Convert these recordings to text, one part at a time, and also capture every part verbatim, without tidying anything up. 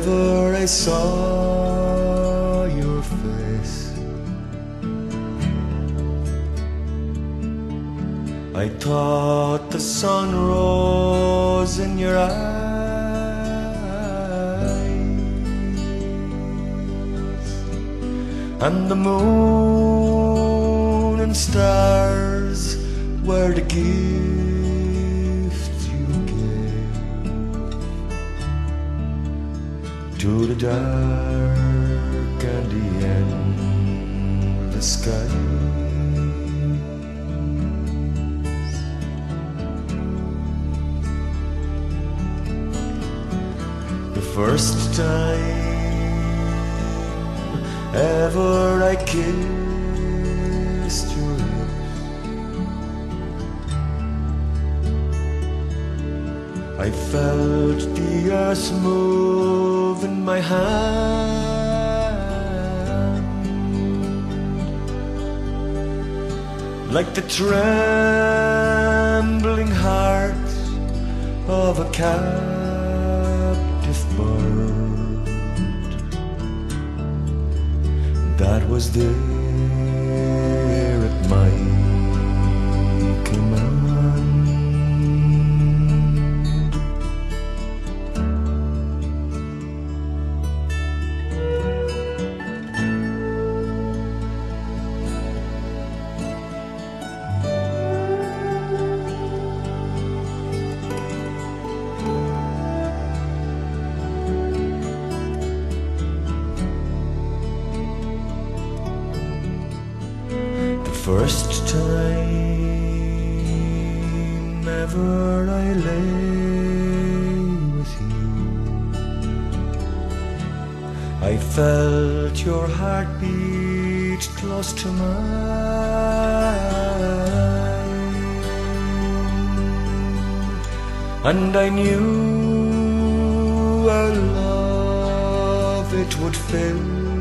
ever I saw your face, I thought the sun rose in your eyes, and the moon and stars were the gift you gave to the dark and the endless skies. The first time ever I kissed your lips, I felt the earth move in my hand, like the trembling heart of a captive bird that was there at my command. First time ever I lay with you, I felt your heartbeat close to mine, and I knew our love, it would fill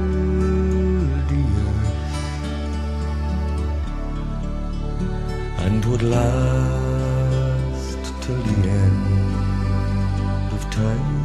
and would last till the end of time.